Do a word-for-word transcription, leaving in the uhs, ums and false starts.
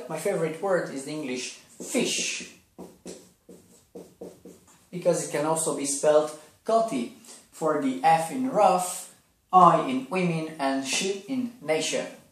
My favorite word is the English fish, because it can also be spelled Coty, for the F in rough, I in women and she in nation.